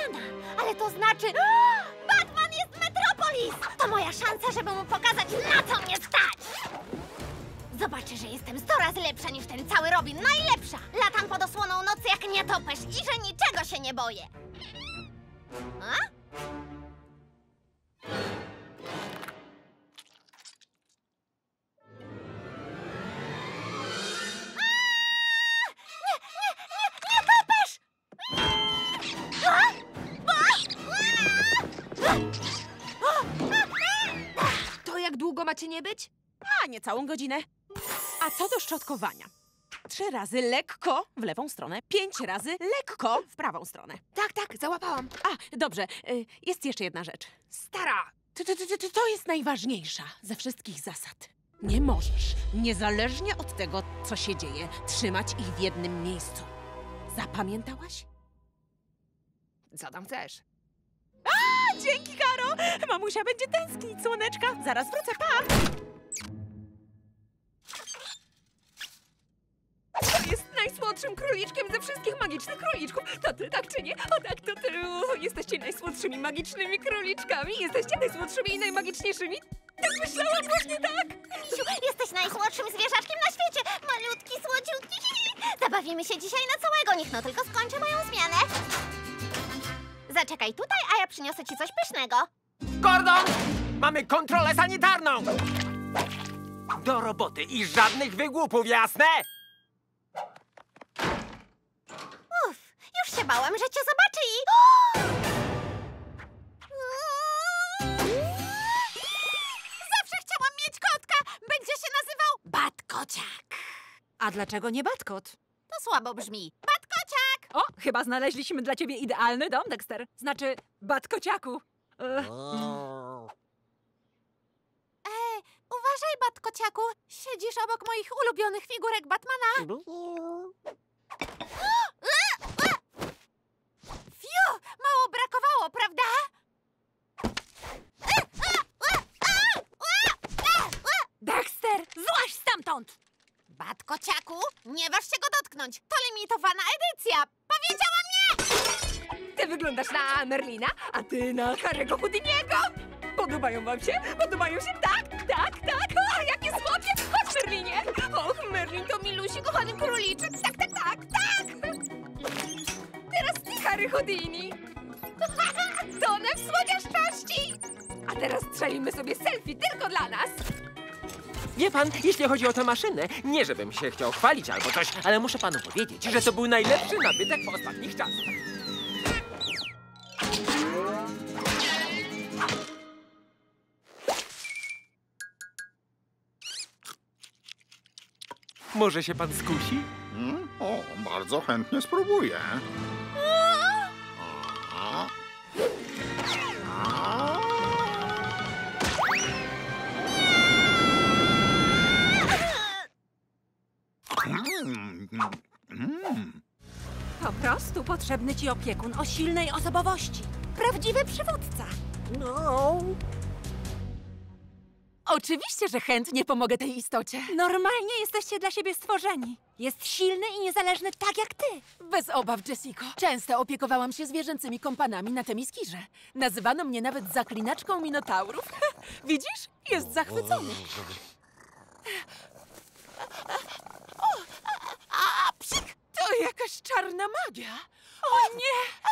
Batmana. Ale to znaczy... Batman jest Metropolis! To moja szansa, żeby mu pokazać, na co mnie stać! Zobaczy, że jestem 100 razy lepsza niż ten cały Robin. Najlepsza! Latam pod osłoną nocy jak nietoperz i że niczego się nie boję. A? To jak długo macie nie być? A niecałą godzinę. A co do szczotkowania? 3 razy lekko w lewą stronę, 5 razy lekko w prawą stronę. Tak, załapałam. A, dobrze. Jest jeszcze jedna rzecz. Stara! To jest najważniejsza ze wszystkich zasad. Nie możesz, niezależnie od tego, co się dzieje, trzymać ich w jednym miejscu. Zapamiętałaś? Co tam chcesz? A, dzięki, Karo! Mamusia będzie tęsknić, słoneczka. Zaraz wrócę, pa! To jest najsłodszym króliczkiem ze wszystkich magicznych króliczków. To ty, tak czy nie? O tak, to ty. Jesteście najsłodszymi magicznymi króliczkami. Jesteście najsłodszymi i najmagiczniejszymi. Tak myślałam, właśnie tak. Misiu, jesteś najsłodszym zwierzaczkiem na świecie. Malutki, słodziutki. Zabawimy się dzisiaj na całego. Niech no tylko skończę moją zmianę. Zaczekaj tutaj, a ja przyniosę ci coś pysznego. Gordon! Mamy kontrolę sanitarną! Do roboty i żadnych wygłupów, jasne? Uff, już się bałam, że cię zobaczy i... Zawsze chciałam mieć kotka! Będzie się nazywał Batkociak. A dlaczego nie Batkot? To słabo brzmi. Batkociak! O, chyba znaleźliśmy dla ciebie idealny dom, Dexter. Znaczy, Batkociaku. Uważaj, Batkociaku. Siedzisz obok moich ulubionych figurek Batmana. Fiu! Mało brakowało, prawda? Dexter, złaź stamtąd! Batkociaku, nie waż się go dotknąć. To limitowana edycja. Powiedziałam nie! Ty wyglądasz na Merlina, a ty na Harry'ego Houdiniego. Podobają wam się? Podobają się? Tak. O, jakie słodkie! Chodź, Merlinie! Och, Merlin to milusi, kochany króliczek. Tak. Teraz ty, Harry Houdini. Tonę w słodziaszczości. A teraz strzelimy sobie selfie tylko dla nas. Wie pan, jeśli chodzi o tę maszynę, nie żebym się chciał chwalić albo coś, ale muszę panu powiedzieć, że to był najlepszy nabytek w ostatnich czasach. Może się pan skusi? O, bardzo chętnie spróbuję. Po prostu potrzebny ci opiekun o silnej osobowości. Prawdziwy przywódca. No. Oczywiście, że chętnie pomogę tej istocie. Normalnie jesteście dla siebie stworzeni. Jest silny i niezależny tak jak ty. Bez obaw, Jessico. Często opiekowałam się zwierzęcymi kompanami na Temiskirze. Nazywano mnie nawet zaklinaczką minotaurów. Widzisz? Jest zachwycony. Psik! To jakaś czarna magia. O nie!